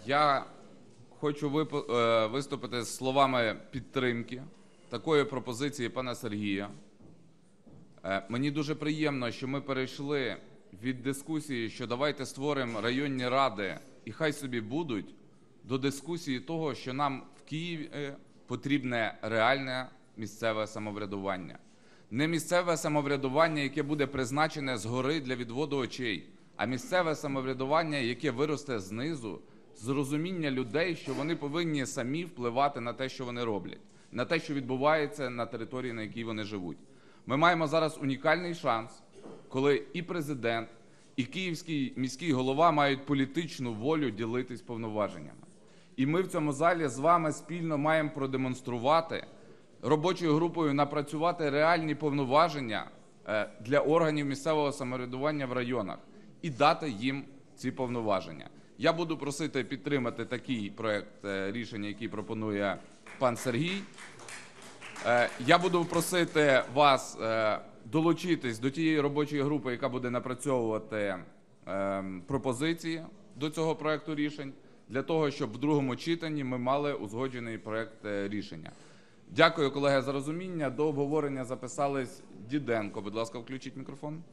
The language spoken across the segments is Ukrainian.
Я хочу виступити з словами підтримки такої пропозиції пана Сергія. Мені дуже приємно, що ми перейшли від дискусії, що давайте створимо районні ради і хай собі будуть, до дискусії того, що нам в Києві потрібне реальне місцеве самоврядування. Не місцеве самоврядування, яке буде призначене згори для відводу очей, а місцеве самоврядування, яке виросте знизу, з розуміння людей, що вони повинні самі впливати на те, що вони роблять, на те, що відбувається на території, на якій вони живуть. Ми маємо зараз унікальний шанс, коли і президент, і київський міський голова мають політичну волю ділитись повноваженнями. І ми в цьому залі з вами спільно маємо продемонструвати, робочою групою напрацювати реальні повноваження для органів місцевого самоврядування в районах і дати їм ці повноваження. Я буду просити підтримати такий проект рішення, який пропонує пан Сергій. Я буду просити вас долучитись до тієї робочої групи, яка буде напрацьовувати пропозиції до цього проекту рішень, для того, щоб в другому читанні ми мали узгоджений проект рішення. Дякую, колеги, за розуміння. До обговорення записались Діденко. Будь ласка, включіть мікрофон.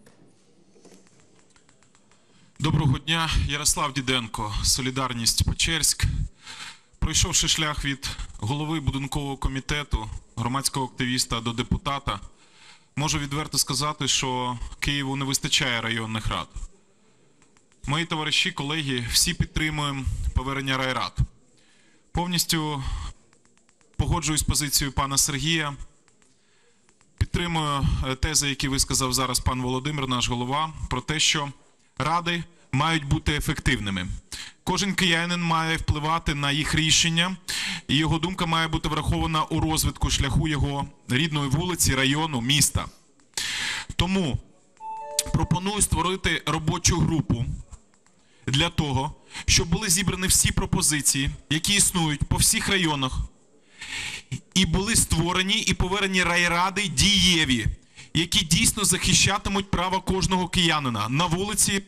Доброго дня. Ярослав Діденко, Солідарність Печерськ. Пройшовши шлях від голови будинкового комітету, громадського активіста до депутата, можу відверто сказати, що Києву не вистачає районних рад. Мої товариші, колеги, всі підтримуємо повернення райрад. Повністю погоджуюсь з позицією пана Сергія. Підтримую тези, які висказав зараз пан Володимир, наш голова, про те, що ради мають бути ефективними. Кожен киянин має впливати на їх рішення, і його думка має бути врахована у розвитку шляху його рідної вулиці, району, міста. Тому пропоную створити робочу групу для того, щоб були зібрані всі пропозиції, які існують по всіх районах, і були створені і повернені райради дієві, які дійсно захищатимуть право кожного киянина на вулиці.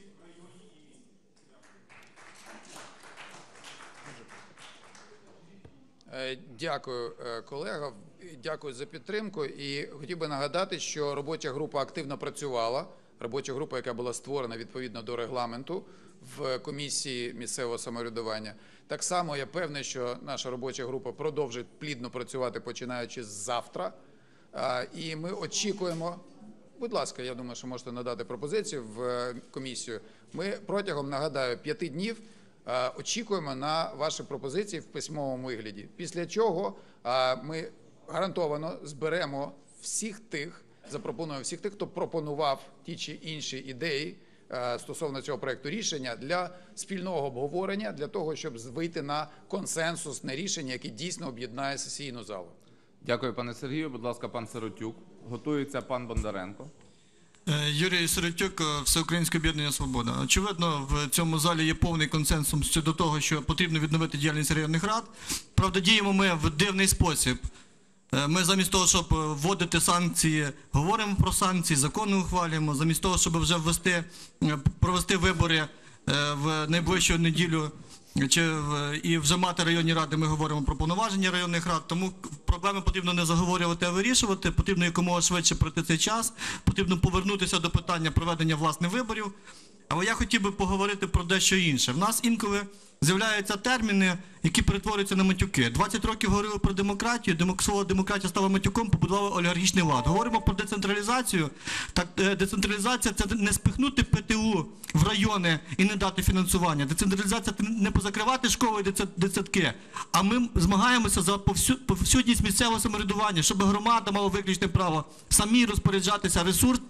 Дякую, колега. Дякую за підтримку. І хотів би нагадати, що робоча група активно працювала. Робоча група, яка була створена відповідно до регламенту в комісії місцевого самоврядування. Так само я певний, що наша робоча група продовжить плідно працювати, починаючи з завтра. І ми очікуємо, будь ласка, я думаю, що можете надати пропозицію в комісію. Ми протягом, нагадаю, 5 днів очікуємо на ваші пропозиції в письмовому вигляді. Після чого ми гарантовано зберемо всіх тих, запропонуємо всіх тих, хто пропонував ті чи інші ідеї стосовно цього проекту рішення для спільного обговорення, для того, щоб вийти на консенсусне рішення, яке дійсно об'єднає сесійну залу. Дякую, пане Сергію. Будь ласка, пан Сиротюк. Готується пан Бондаренко. Юрій Сиротюк, Всеукраїнське об'єднання «Свобода». Очевидно, в цьому залі є повний консенсус щодо того, що потрібно відновити діяльність районних рад. Правда, діємо ми в дивний спосіб. Ми замість того, щоб вводити санкції, говоримо про санкції, закони ухвалюємо. Замість того, щоб вже провести вибори в найближчу неділю і вже мати районні ради, ми говоримо про повноваження районних рад. Тому проблеми потрібно не заговорювати, а вирішувати. Потрібно якомога швидше пройти цей час. Потрібно повернутися до питання проведення власних виборів. Але я хотів би поговорити про дещо інше. В нас інколи з'являються терміни, які перетворюються на матюки. 20 років говорили про демократію, слово демократія стала матюком, побудували олігархічний лад. Говоримо про децентралізацію. Так, децентралізація – це не спихнути ПТУ в райони і не дати фінансування. Децентралізація – це не позакривати школи і дитсадки. А ми змагаємося за повсюдність місцевого самоврядування, щоб громада мала виключне право самі розпоряджатися ресурсом.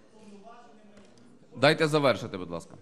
Дайте завершити, будь ласка.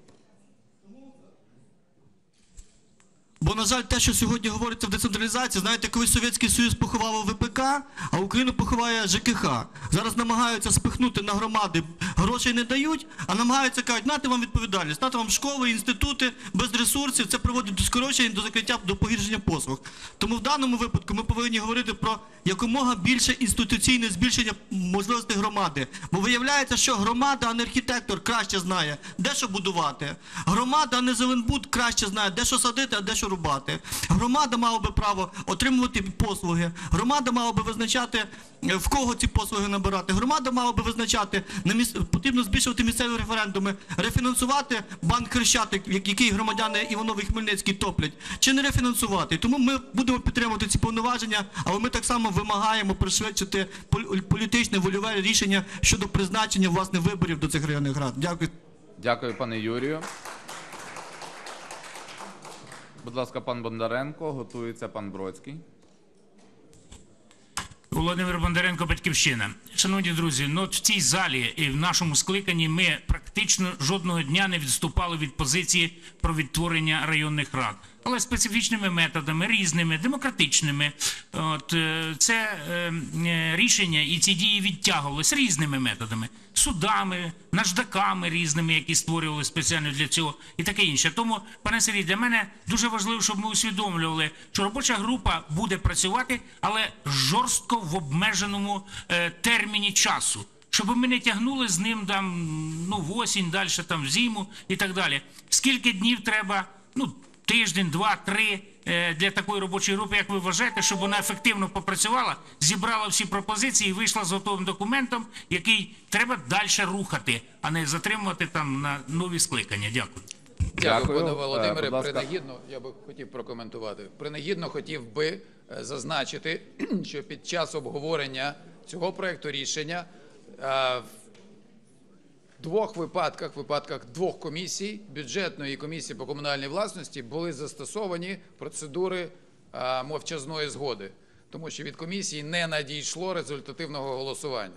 Бо, на жаль, те, що сьогодні говориться в децентралізації, знаєте, колись Совєтський Союз поховав ВПК, а Україну поховає ЖКХ. Зараз намагаються спихнути на громади, грошей не дають, а намагаються, кажуть, нате вам відповідальність, нате вам школи, інститути, без ресурсів, це приводить до скорочення, до закриття, до погіршення послуг. Тому в даному випадку ми повинні говорити про якомога більше інституційне збільшення можливостей громади. Бо виявляється, що громада, а не архітектор, краще знає, де що будувати. Громада, а не Зеленбуд, краще знає, де що садити, а де що рубати. дбати. Громада мала би право отримувати послуги. Громада мала би визначати, в кого ці послуги набирати. Громада мала би визначати, потрібно збільшувати місцеві референдуми, рефінансувати банк Хрещатик, який громадяни Іваново і Хмельницький топлять, чи не рефінансувати. Тому ми будемо підтримувати ці повноваження, але ми так само вимагаємо пришвидшити політичне вольове рішення щодо призначення, власне, виборів до цих районних рад. Дякую. Дякую, пане Юрію. Будь ласка, пан Бондаренко, готується пан Бродський. Володимир Бондаренко, Батьківщина. Шановні друзі, ну от в цій залі і в нашому скликанні ми практично жодного дня не відступали від позиції про відтворення районних рад. Але специфічними методами, різними, демократичними. Це рішення і ці дії відтягувалися різними методами. Судами, наждаками різними, які створювали спеціально для цього і таке інше. Тому, пане Сергій, для мене дуже важливо, щоб ми усвідомлювали, що робоча група буде працювати, але жорстко в обмеженому терміні часу. Щоб ми не тягнули з ним там, в осінь, далі там в зиму і так далі. Скільки днів треба, тиждень, 2-3 для такої робочої групи, як ви вважаєте, щоб вона ефективно попрацювала, зібрала всі пропозиції і вийшла з готовим документом, який треба далі рухати, а не затримувати там на нові скликання. Дякую. Дякую, пане Володимире. Будь ласка. Принагідно, я би хотів прокоментувати. Принагідно хотів би зазначити, що під час обговорення цього проекту рішення в двох випадках двох комісій, бюджетної і комісії по комунальній власності, були застосовані процедури мовчазної згоди, тому що від комісії не надійшло результативного голосування.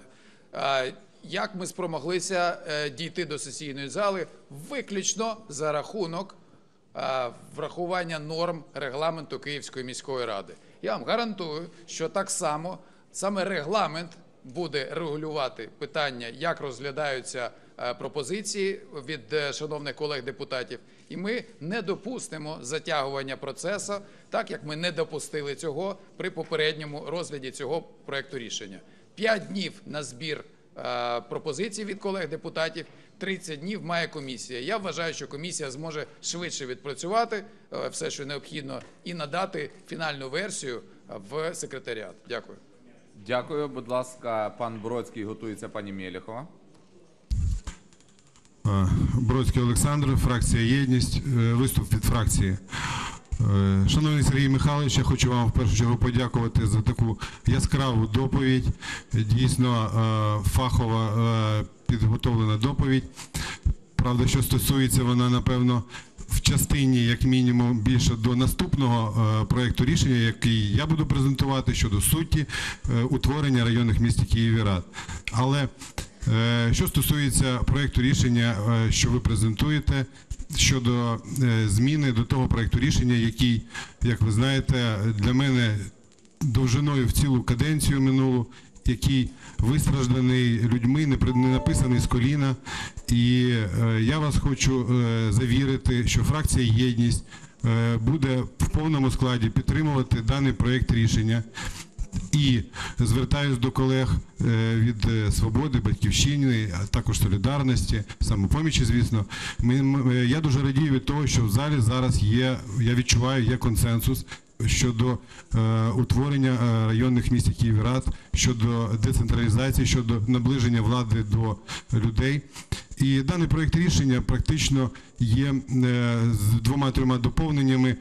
Як ми спромоглися дійти до сесійної зали? Виключно за рахунок врахування норм регламенту Київської міської ради. Я вам гарантую, що так само саме регламент буде регулювати питання, як розглядаються пропозиції від шановних колег-депутатів, і ми не допустимо затягування процесу, так як ми не допустили цього при попередньому розгляді цього проекту рішення. 5 днів на збір пропозицій від колег-депутатів, 30 днів має комісія. Я вважаю, що комісія зможе швидше відпрацювати все, що необхідно, і надати фінальну версію в секретаріат. Дякую. Дякую. Будь ласка, пан Бродський, готується пані Мєлєхова. Бродський Олександр, фракція «Єдність», виступ від фракції. Шановний Сергій Михайлович, я хочу вам в першу чергу подякувати за таку яскраву доповідь, дійсно фахова підготовлена доповідь. Правда, що стосується вона, напевно, в частині, як мінімум, більше до наступного проєкту рішення, який я буду презентувати щодо суті утворення районних міст і Києві рад. Але що стосується проєкту рішення, що ви презентуєте, щодо зміни до того проєкту рішення, який, як ви знаєте, для мене довжиною в цілу каденцію минулу, який вистражданий людьми, не написаний з коліна. І я вас хочу завірити, що фракція «Єдність» буде в повному складі підтримувати даний проєкт рішення. І звертаюсь до колег від «Свободи», «Батьківщини», а також «Солідарності», «Самопомічі», звісно. Я дуже радію від того, що в залі зараз є, я відчуваю, є консенсус щодо утворення районних міст і Києві рад, щодо децентралізації, щодо наближення влади до людей. І даний проєкт рішення практично є з 2-3 доповненнями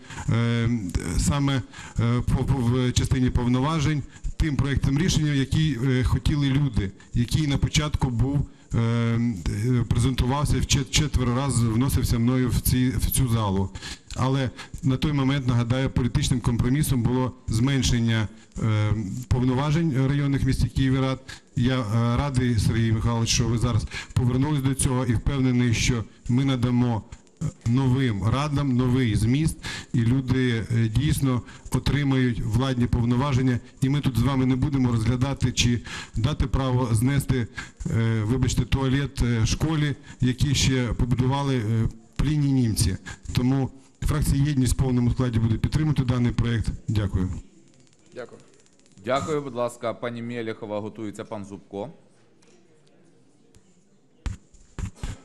саме в частині повноважень тим проєктом рішення, який хотіли люди, який на початку був презентувався, в 4 рази вносився мною в цю залу. Але на той момент, нагадаю, політичним компромісом було зменшення повноважень районних міст і Києві рад. Я радий, Сергій Михайлович, що ви зараз повернулись до цього і впевнений, що ми надамо новим радам новий зміст, і люди дійсно отримають владні повноваження. І ми тут з вами не будемо розглядати, чи дати право знести, вибачте, туалет школі, які ще побудували плінні німці. Тому фракція «Єдність» в повному складі буде підтримувати даний проєкт. Дякую. Дякую. Дякую. Будь ласка, пані Мєлєхова, готується пан Зубко.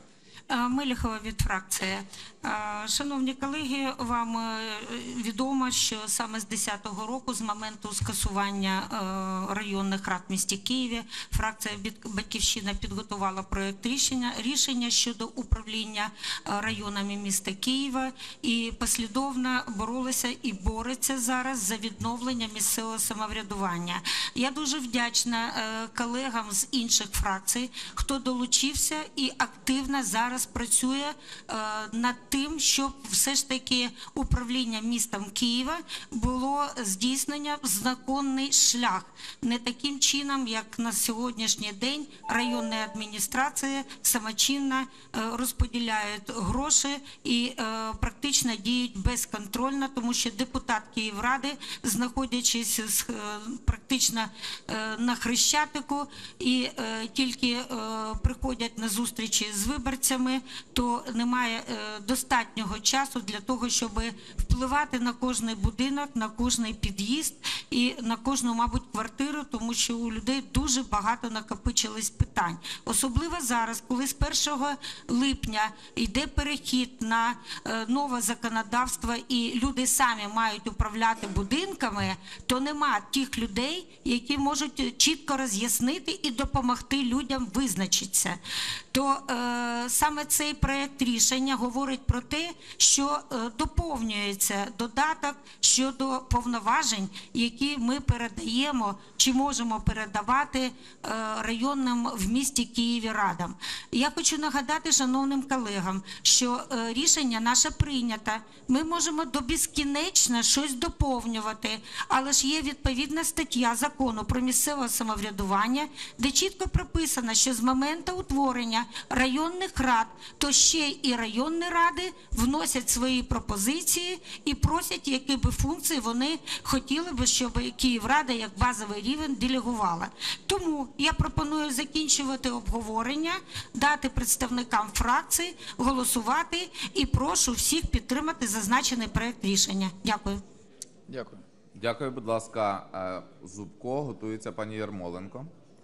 Меліхова від фракції. Шановні колеги, вам відомо, що саме з 2010 року, з моменту скасування районних рад в місті Києві, фракція «Батьківщина» підготувала проєкт рішення щодо управління районами міста Києва і послідовно боролися і бореться зараз за відновлення місцевого самоврядування. Я дуже вдячна колегам з інших фракцій, хто долучився і активно зараз працює над тим, щоб все ж таки управління містом Києва було здійснення в законний шлях. Не таким чином, як на сьогоднішній день районні адміністрації самочинно розподіляють гроші і практично діють безконтрольно, тому що депутат Київради, знаходячись практично на Хрещатику і тільки приходять на зустрічі з виборцями, то немає достатнього часу для того, щоб впливати на кожний будинок, на кожний під'їзд і на кожну, мабуть, квартиру, тому що у людей дуже багато накопичилось питань. Особливо зараз, коли з 1 липня йде перехід на нове законодавство і люди самі мають управляти будинками, то нема тих людей, які можуть чітко роз'яснити і допомогти людям визначитися. То саме цей проєкт рішення говорить про те, що доповнюється додаток щодо повноважень, які ми передаємо чи можемо передавати районним в місті Києві радам. Я хочу нагадати шановним колегам, що рішення наше прийнято. Ми можемо до безкінечно щось доповнювати, але ж є відповідна стаття закону про місцеве самоврядування, де чітко прописано, що з моменту утворення районних рад, то ще і районні ради вносять свої пропозиції і просять, які би функції вони хотіли би, щоб Київрада як базовий рівень делегувала. Тому я пропоную закінчувати обговорення, дати представникам фракцій голосувати і прошу всіх підтримати зазначений проєкт рішення. Дякую. Дякую. Дякую, будь ласка. Зубко, готується пані Ярмоленко.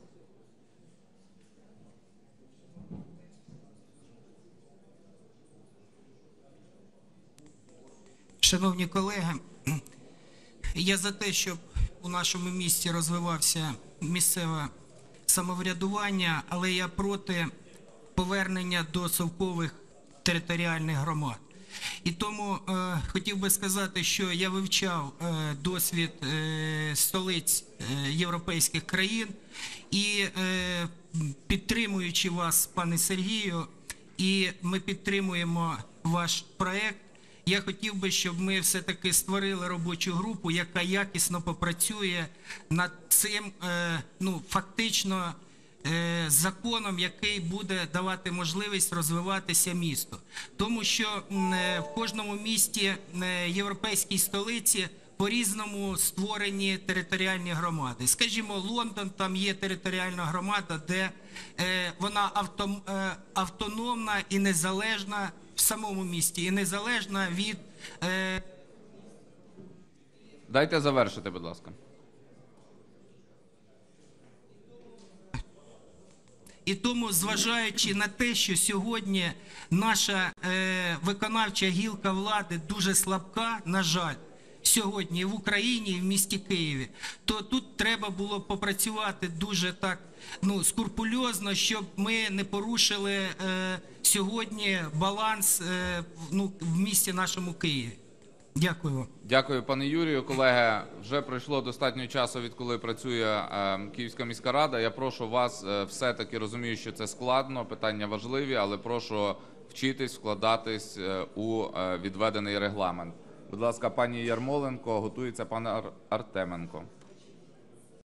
Шановні колеги, я за те, щоб у нашому місті розвивався місцеве самоврядування, але я проти повернення до совкових територіальних громад. І тому хотів би сказати, що я вивчав досвід столиць європейських країн і підтримуючи вас, пане Сергію, і ми підтримуємо ваш проєкт, я хотів би, щоб ми все-таки створили робочу групу, яка якісно попрацює над цим, фактично, законом, який буде давати можливість розвиватися місту. Тому що в кожному місті, європейській столиці, по-різному створені територіальні громади. Скажімо, Лондон, там є територіальна громада, де вона автономна і незалежна в самому місті, і незалежна від... Дайте завершити, будь ласка. І тому, зважаючи на те, що сьогодні наша виконавча гілка влади дуже слабка, на жаль, сьогодні в Україні і в місті Києві, то тут треба було попрацювати дуже так, скрупульозно, щоб ми не порушили сьогодні баланс в місті нашому Києві. Дякую вам. Дякую, пане Юрію. Колеги, вже пройшло достатньо часу, відколи працює Київська міська рада. Я прошу вас, все-таки розумію, що це складно, питання важливі, але прошу вчитись, вкладатись у відведений регламент. Будь ласка, пані Ярмоленко, готується пан Артеменко.